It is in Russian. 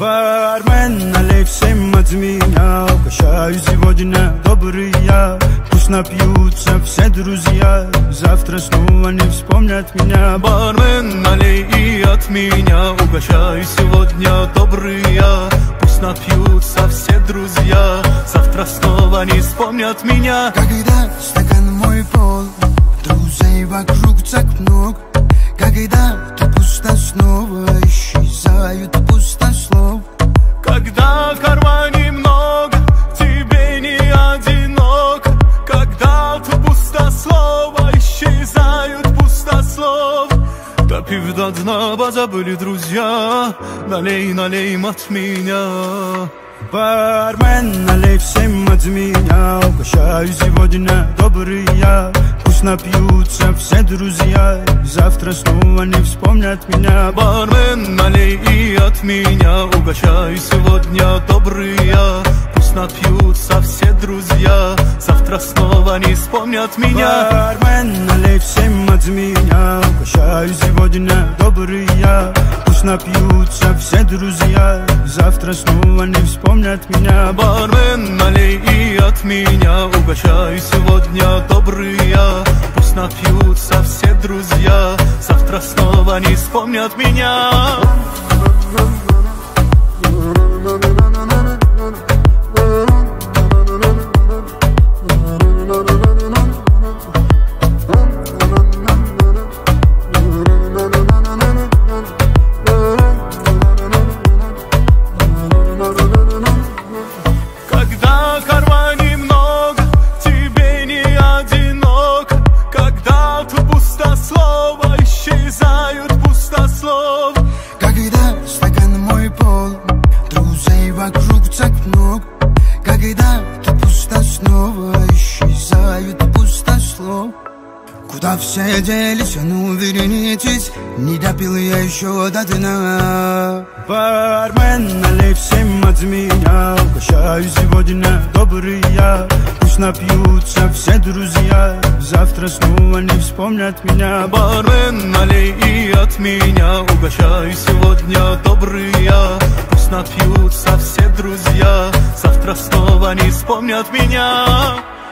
Бармен, налей всем от меня, угощаю сегодня добрый я. Пусть напьются все друзья, завтра снова не вспомнят меня. Бармен, налей и от меня, угощаю сегодня добрый я. Пусть напьются все друзья, завтра снова не вспомнят меня. Когда стакан мой пол, друзей вокруг так много. Когда ты пусто, снова исчезают пустослов. Когда в кармане много, тебе не одиноко. Когда ты пустослова, исчезают пустослов. Допив до дна, позабыли друзья, налей, налей от меня. Бармен, налей всем от меня, угощаю сегодня добрый я. Пусть напьются все друзья, завтра снова не вспомнят меня. Бармен, налей и от меня, угощаю сегодня добрый я. Пусть напьются все друзья, завтра снова не вспомнят меня. Бармен, налей всем от меня, угощаю сегодня добрый я. Пусть напьются все друзья, завтра снова не вспомнят меня. Бармен, налей и от меня, угощаю сегодня добрый я. Пусть напьются все друзья, завтра снова не вспомнят меня. Когда в кармане много, тебе не одиноко. Когда ты пустослова, исчезают пустослов. Когда стакан мой пол, друзей вокруг так много. Когда ты пусто, снова исчезают пустослов. Куда все делись, ну вернитесь, не допил я еще до дна. Бармен, налей всем от меня, угощаю сегодня добрый я. Пусть напьются все друзья, завтра снова не вспомнят меня. Бармен, налей и от меня, угощаю сегодня добрый я. Пусть напьются все друзья, завтра снова не вспомнят меня.